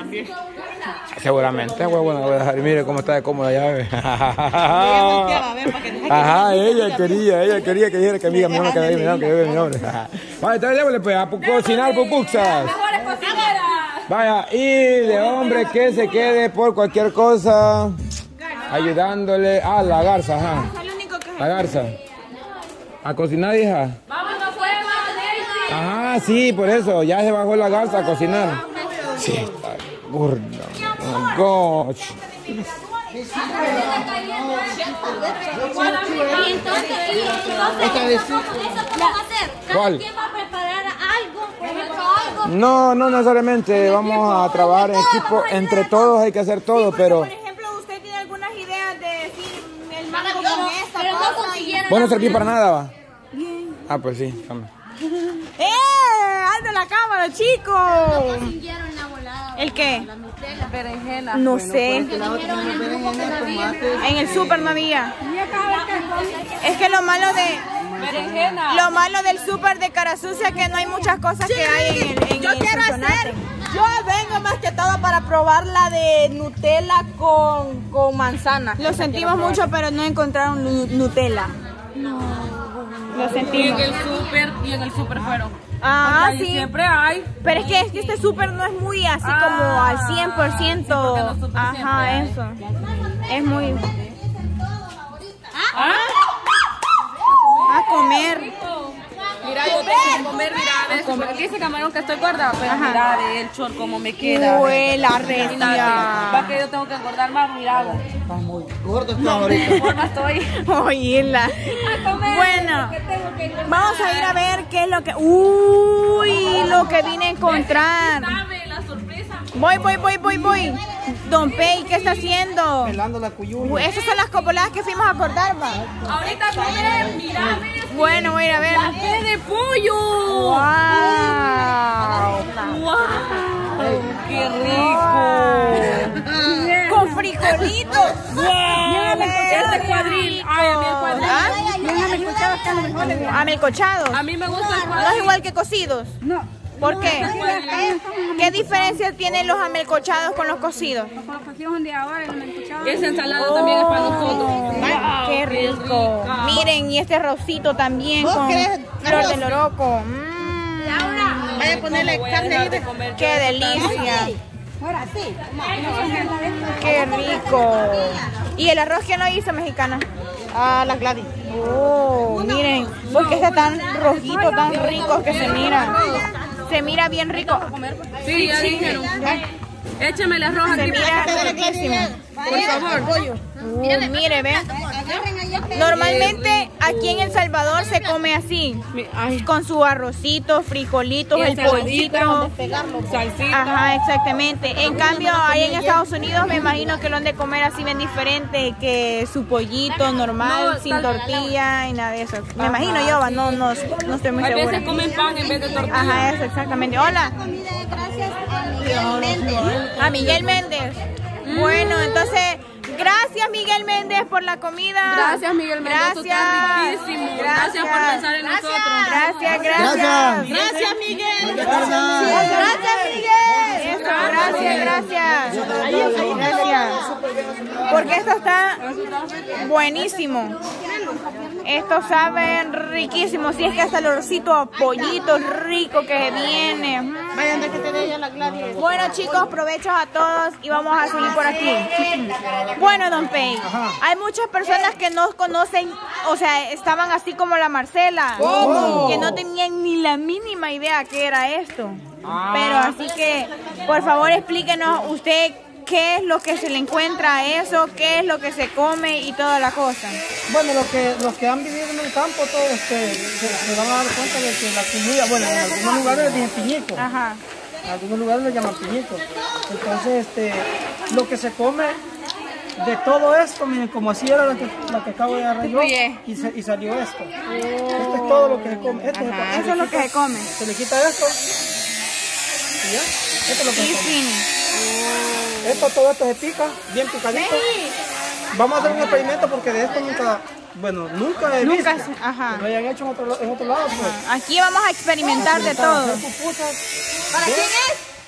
también. Seguramente, huevo, no voy a dejar. Mire cómo está de cómoda ya, ve. Ajá, ella quería que dijera que amiga mi nombre, que bebe mi nombre. Vaya, entonces déjale pues, a cocinar pupuxas. Mejores cocineras. Vaya, y de hombre que se quede por cualquier cosa, ayudándole a la garza, ajá. La garza. A cocinar, hija. Vámonos, pues, vamos, Ajá, sí, por eso, ya se bajó la garza a cocinar. Sí, está gorda. Oh, gosh. ¿Cuál? ¿Quién va a preparar algo? Por ejemplo, algo. No, no necesariamente. Vamos a trabajar en equipo. Entre todos hay que hacer todo, pero... Por ejemplo, ¿usted tiene algunas ideas de decir el mango con esta Pero no cosa? consiguieron. Bueno, no serví para nada, va. Ah, pues sí. Toma. ¡Alta la cámara, chico! Consiguieron la volada. ¿El qué? La Nutella. Berenjena. No sé. En En el súper no había. Es que lo malo Berenjena. Lo malo del súper de cara sucia es que no hay muchas cosas que hay en Yo el quiero Sonsonate. hacer, yo vengo más que todo para probar la de Nutella con manzana. Lo sentimos mucho, pero no encontraron Nutella. Lo Y en sentimos. el súper fueron. Ah, Ahí sí. siempre hay. Pero es que este súper no es muy así como al 100%. Sí, porque los súper siempre Ajá, hay. eso. Es muy... A comer. Mira, yo tengo que comer, mira, ves, dice Camarón que estoy gorda, pero mira, de el chor como me queda. Uy, la Va recia. que yo tengo que engordar más, mira. Está muy gordo está ahorita. Forma estoy. Oírla. comer, Bueno, que tengo que engordar. vamos a ir a ver qué es lo que... Uy, lo que vine a encontrar. Sabe la sorpresa. Voy. Don Pei, ¿qué está haciendo? Pelando la cuyuya. Esas son las copoladas que fuimos a cortar, va. Ahorita comer, mira, ves. Bueno, voy a ir a ver. ¡Pé de pollo! ¡Wow! ¡Wow! ¡Qué rico! Con frijolitos. Este cuadril. Ay, a mí el cuadril. Amelcochados. A mí me gusta el No es cuadril. igual que cocidos. No. ¿Por qué? ¿Qué diferencia tienen los amelcochados con los cocidos? Esa ensalada también es para nosotros. ¡Qué rico! Miren, y este arrocito también con flor de loroco. Vaya a ponerle carne de comer. ¡Qué delicia! ¡Qué rico! ¿Y el arroz quién lo hizo, mexicana? a la Gladys. Oh, miren, porque está tan rojito, tan rico que se mira. Se mira bien rico. Sí, ya dijeron. Échame el arroz Se aquí. mira riquísimo. Por favor. Mire, ve. Normalmente aquí en El Salvador se come así, con su arrocito, frijolitos, el pollito. Salsita. Ajá, exactamente. En cambio, ahí en Estados Unidos me imagino que lo han de comer así bien diferente, que su pollito normal, sin tortilla y nada de eso. Me imagino yo, no estoy muy A segura. veces comen pan en vez de tortilla. Ajá, eso exactamente. Hola. A Miguel Méndez. Bueno, entonces, gracias Miguel Méndez por la comida. Gracias, Miguel Méndez. Esto está riquísimo. Gracias por pensar en nosotros. Gracias. Gracias, Miguel. Gracias, Miguel. Eso, gracias. Porque esto está buenísimo. Esto sabe riquísimo. Si es que hasta el olorcito a pollito rico que viene. Vayan de que te dé ya la Gladys. Bueno, chicos, provechos a todos y vamos a seguir por aquí. Bueno, Don Pei, hay muchas personas que no conocen, o sea, estaban así como la Marcela, que no tenían ni la mínima idea qué era esto. Pero así que, por favor, explíquenos usted qué es lo que se le encuentra a eso, qué es lo que se come y toda la cosa. Bueno, los que han vivido en el campo, todos se van a dar cuenta de que la cuyuya, bueno, en algunos lugares le dicen piñico. Ajá. En algunos lugares le llaman piñico. Entonces, lo que se come de todo esto, miren, como así era la que acabo de agarrar yo, y salió esto. Esto es todo lo que se come. Eso es lo que se come. Se le quita esto. Y ya, esto es lo que se come. Todo esto se pica, bien picadito. Vamos a hacer un experimento porque de esto nunca he visto. Ajá. Lo hayan hecho en otro lado, pues. Aquí vamos a experimentar de todo. Hacer pupusas. ¿Para quién es?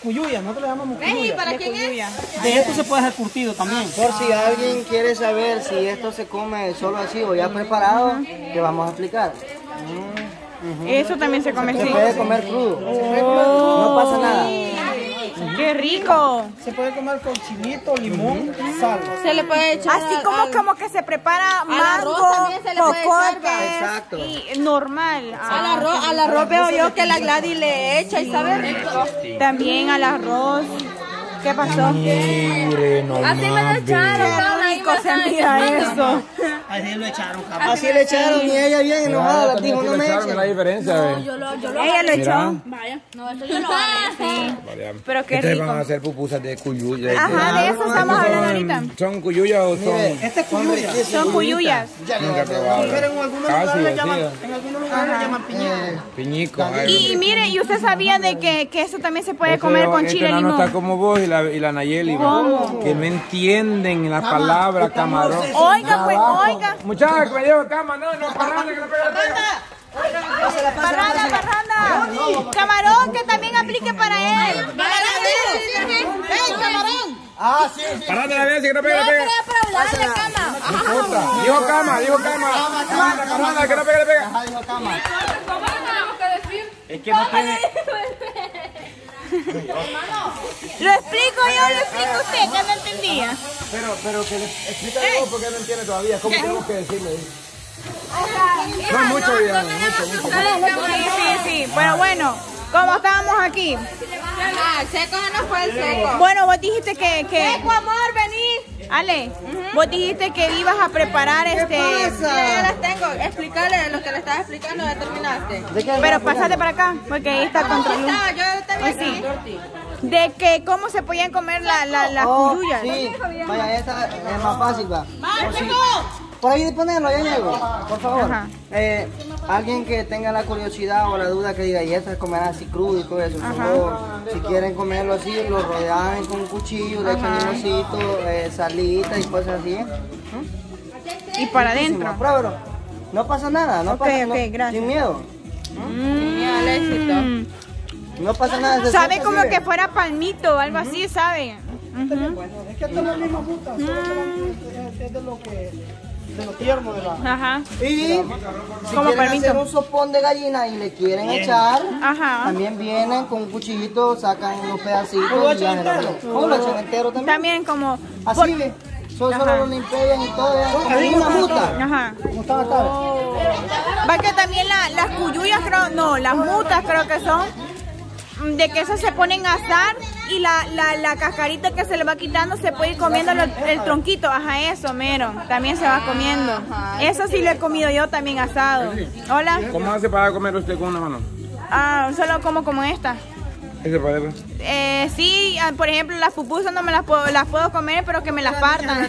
cuyuya, nosotros le llamamos cuyuya. ¿Para quién es? De esto se puede hacer curtido también. Por si alguien quiere saber si esto se come solo así o ya preparado, le vamos a explicar. Eso también se come Se así. puede comer crudo, no pasa nada. ¡Qué rico! Se puede comer con chilito, limón, sal. Se le puede echar Así como que se prepara mango, arroz también se le puede echar, cocotes Exacto. y normal. al arroz veo yo que la Gladys le echa y sabe rico. También al arroz. ¿Qué pasó? Mire, no Así me lo más, echaron. Qué rico se mira eso. Así lo echaron, Así le echaron y ella bien enojada, la dijo, no me la echen. diferencia, ve. Ella lo echó. Vaya. No, eso yo lo hago. Sí. Vale, Pero qué Ustedes rico. van a hacer pupusas de cuyuya. Ajá, de eso estamos hablando ahorita. ¿Son cuyuyas o son...? Este es cuyuya. Son cuyuyas. Nunca he probado. Pero en algunos Casi, lugares le así, llaman, en algunos lugares le llaman piñeta. Piñico. Y mire, ¿y usted sabía de que eso también se puede comer con chile y no está limón? como vos y la Nayeli. ¿Cómo? Que no entienden la palabra camarón. Oiga, pues, oiga. Muchachos, que me llevo cama, no, parranda, que le pega. Parranda. Camarón que también aplique para él. Ah, sí, sí. Parranda la vez, que no pega, le pega. No importa. Dijo cama. Parranda, que no pega, le pega. Ajá, dijo cama. ¿Cómo lo tenemos que decir? Es que no tiene... Lo explico yo, lo explico usted, que no entendía. Pero que le explícale vos porque no entiende todavía. ¿Cómo tenemos que decirle? No es mucho, Diana, mucho. Sí. Pero bueno, como estábamos aquí. El seco no fue el seco. Bueno, vos dijiste que... Seco, amor, vení. Ale, vos dijiste que ibas a preparar Ya las tengo. Explicarle lo que le estaba explicando, ya terminaste. Pero pásate para acá, porque ahí está contra luz. Yo también Sí. De que cómo se podían comer las cuyuyas. Sí, vaya, esta es más fácil, va. Por ahí ponerlo, ya llego, por favor. Ajá. Alguien que tenga la curiosidad o la duda que diga, y esto es comer así crudo y todo eso. Solo, si quieren comerlo así, lo rodean con un cuchillo, le echan limoncito, salita y cosas así. Y para adentro. Pruébalo. No pasa nada, no Ok, pasa ok, no, gracias. sin miedo. Mm. No pasa nada. se Sabe siente como así, que ve. fuera palmito, algo así, ¿sabe? Bueno, es que esto es la misma fruta, solo que es de lo tierno de la... Ajá. Y si Como quieren palmito. hacer un sopón de gallina y le quieren echar, Ajá. también vienen con un cuchillito, sacan unos pedacitos ¿O lo y ya echan se lo entero? echan. O lo echan entero también. También como... Así ve. Solo lo limpian y todo, como una muta. Ajá. ¿Cómo están acá? Va que también las cuyuyas creo, no, las mutas creo que son, de que esas se ponen a asar y la cascarita que se le va quitando se puede ir comiendo el tronquito, ajá, eso, mero, también se va comiendo. Eso sí lo he comido yo también asado. Hola. ¿Cómo hace para comer usted con una mano? Ah, solo como esta. ¿Ese padre? Sí, por ejemplo, las pupusas no me las puedo comer, pero que me las partan.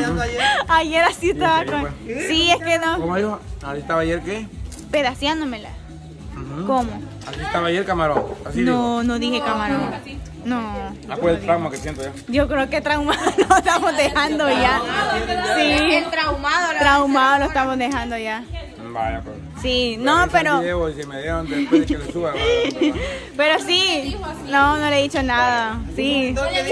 Ayer así estaba con... Sí, es que no, ¿Cómo dijo? ¿Así estaba ayer qué? pedaceándomela. ¿Cómo? Así estaba ayer camarón. Así dijo. No dije camarón. No. Ah, pues el trauma que siento ya. Yo creo que traumado lo estamos dejando ya. Sí. Traumado lo estamos dejando ya. Vaya, pues. Sí, no, pero... Video, si me dieron después de que le suba. Pero sí. No le he dicho nada. Sí.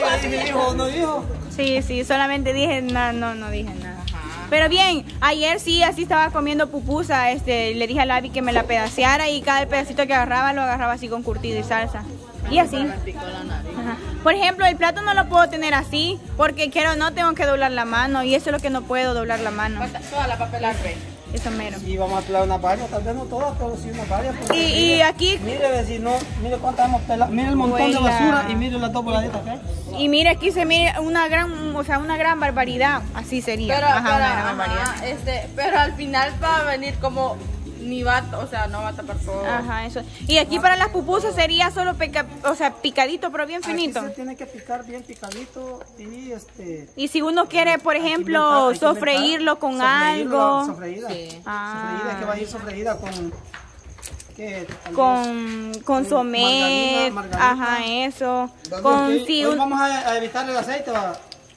¿No dijo? Sí, solamente dije, no dije nada. Pero bien, ayer sí, así estaba comiendo pupusa, le dije a Lavi que me la pedaceara y cada pedacito que agarraba lo agarraba así con curtido y salsa. Y así. Ajá. Por ejemplo, el plato no lo puedo tener así, porque quiero o no tengo que doblar la mano y eso es lo que no puedo, doblar la mano. Toda la papelar, Eso mero. Y vamos a pelar unas varias, tal vez no todas, pero sí unas varias. porque Y aquí, mire, vecino, mire cuántas hemos pelado, mire el montón de Oiga. basura y mire las dos voladitas que hay. y mire aquí se mire una gran barbaridad, así sería. Pero, Ajá, una gran barbaridad. pero al final va a venir como ni va, o sea, no va a tapar todo. Ajá, eso. Y aquí para las pupusas sería solo picadito, pero bien finito. Aquí se tiene que picar bien picadito y Y si uno quiere, por ejemplo, hay que sofreírlo con algo. Sofreída. Ah. Sofreída, es que va a ir sofreída con... ¿qué? Tal vez Con consomé, margarina. ajá, eso. Hoy Con si vamos a evitar el aceite, va.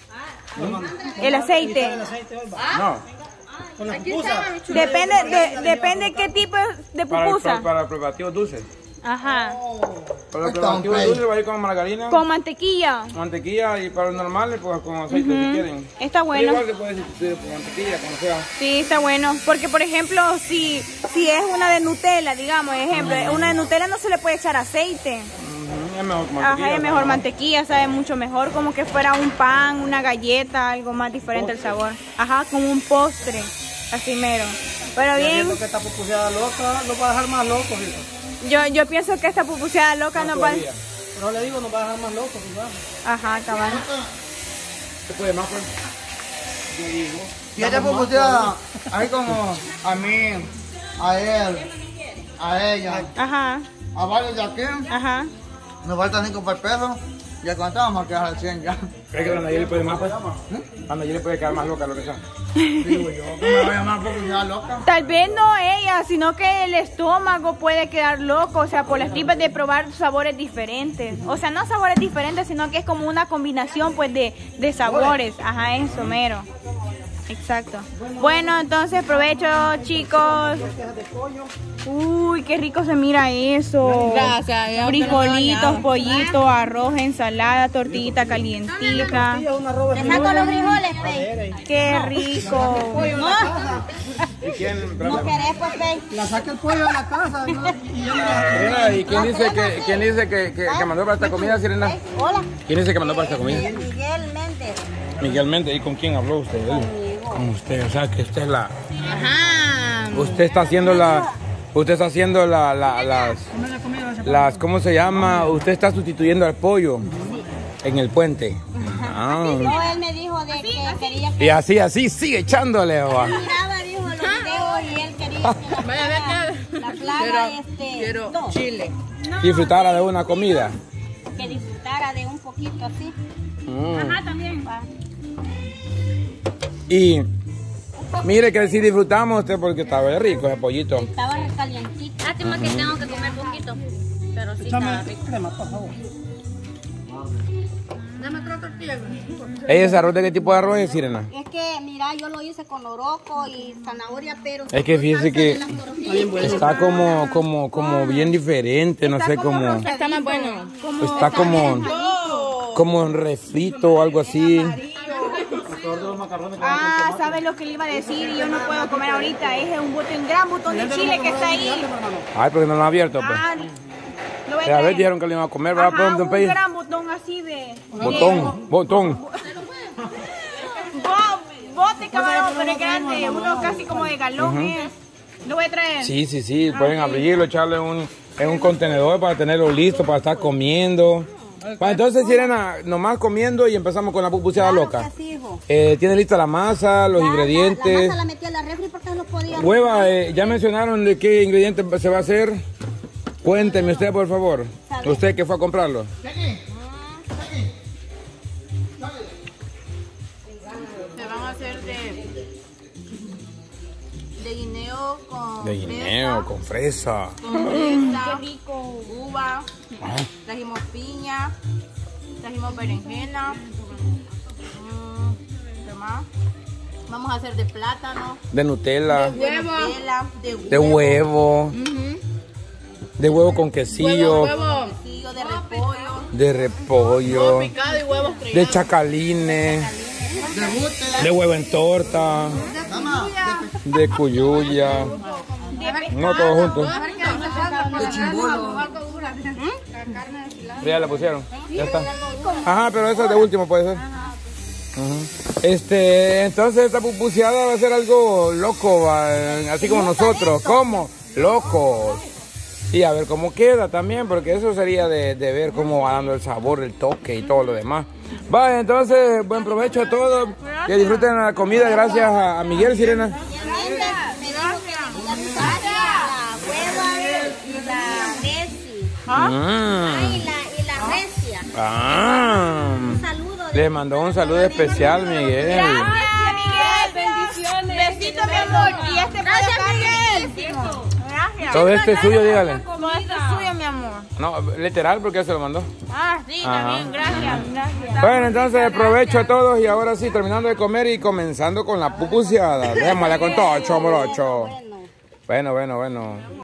el aceite. Evitar el aceite hoy, va. No, Con la pupusa. Depende qué tipo de pupusa. para preparativos dulces. Ajá. Para los preparativos dulces va a ir con margarina. Con mantequilla. Mantequilla y para los normales pues con aceite si quieren. Está bueno. Igual se puede sustituir por mantequilla, como sea. Sí, está bueno. Porque por ejemplo, si es una de Nutella, digamos, una de Nutella no se le puede echar aceite. Es mejor mantequilla. Ajá, es mejor mantequilla, sabe mucho mejor, como que fuera un pan, una galleta, algo más diferente el sabor. Ajá, como un postre, así mero. Pero bien. Siento que esta pupuseada loca nos va a dejar más locos, Yo pienso que esta pupuseada loca nos va a... Pero le digo, nos va a dejar más locos, ¿verdad? Ajá, cabal. ¿Se puede más pues? Y esta pupuseada, hay como a mí, a él, a ella, Ajá, a varios de aquí, ajá. nos faltan 5 para el perro. Ya contamos que es al 100 ya. ¿Crees que a Nayeli le puede más pues? A Nayeli le puede quedar más loca lo que sea. Digo yo, que me vaya más pupuseada loca. Tal vez no ella, sino que el estómago puede quedar loco, o sea, por las tripas de probar sabores diferentes. O sea, no sabores diferentes, sino que es como una combinación pues de sabores. Ajá, eso mero. Exacto. Bueno, entonces provecho, chicos. Uy, qué rico se mira eso. Gracias. Frijolitos, pollito, arroz, ensalada, tortillita calientita. Te saco los frijoles, Pei. Qué rico. ¿Y quién? No querés, pues, Pei. La saca el pollo de la casa. Sirena, ¿y quién dice que mandó para esta comida, Sirena? Hola. ¿Quién dice que mandó para esta comida? Miguel Méndez. Miguel Méndez. ¿Y con quién habló usted? Con usted, o sea que usted es la... Ajá. Usted está haciendo las ¿cómo se llama? Usted está sustituyendo al pollo en el puente. Ah. No, él me dijo de que quería que Y así, sigue echándole, va. miraba, dijo, los videos y él quería que Vaya a ver que... la plaga, Quiero no, chile. Disfrutara de una comida. que disfrutara de un poquito así. Ajá, también. Va. Y mire que sí disfrutamos usted porque estaba rico ese pollito. Estaba recalientito. Lástima que tengo que comer poquito. Pero sí está rico. Crema, por favor. Dame otra tortilla. ¿Ese arroz de qué tipo de arroz es, Sirena? Es que, mira, yo lo hice con oroco y zanahoria, pero... Es que fíjese que está como bien diferente, no sé cómo. Está más bueno. Está como en refrito o algo así. Ah, ¿sabes lo que le iba a decir? Yo no puedo comer ahorita. Es un gran botón de chile que está ahí. Ay, porque no lo han abierto, pues. Ah, lo voy a A ver, traer. dijeron que lo iban a comer, ¿verdad? Ajá, Don un Pei? gran botón así de... Botón. Bote, cabrón, pero es grande. Uno casi como de galón es. Lo voy a traer. Sí, pueden abrirlo, echarlo en un contenedor para tenerlo listo, para estar comiendo. Bueno, entonces, Sirena, nomás comiendo y empezamos con la pupuseada loca. Sí, hijo. ¿Tiene lista la masa, los ingredientes? La masa la metí a la refri porque no podía... Hueva, ya mencionaron de qué ingrediente se va a hacer. Cuénteme usted, por favor. Usted que fue a comprarlo. Se van a hacer de guineo con De guineo, con fresa. qué rico. Uva. Trajimos piña. Trajimos berenjena. ¿Qué más? Vamos a hacer de plátano. De Nutella. De Nutella. De huevo. De huevo con quesillo. Quesillo, de repollo. De repollo. Picado y huevos creados. De chacalines. De huevo en torta. De cuyuya. No, todo junto. De chimbulo. Ya la pusieron. Ya está. Ajá, pero esa de último puede ser. Entonces esta pupuseada va a ser algo loco, va, así como nosotros. ¿Cómo? Locos. Y a ver cómo queda también, porque eso sería de ver cómo va dando el sabor, el toque y todo lo demás. Va, entonces, buen provecho a todos. Que disfruten la comida. Gracias a Miguel, Sirena. Me dijo que la hueva y la resi. Y la recia. Un saludo. Le mandó un saludo especial, Miguel. Gracias, Miguel. Bendiciones. Besito, mi amor. Y este Gracias, Miguel. Gracias. Todo esto es suyo, dígale. Todo esto es suyo, mi amor. No, literal, porque se lo mandó. Ah, sí, también. Gracias. Bueno, entonces provecho a todos y ahora sí, terminando de comer y comenzando con la pupuseada. Démosle con todo, morocho. Bueno. Bueno.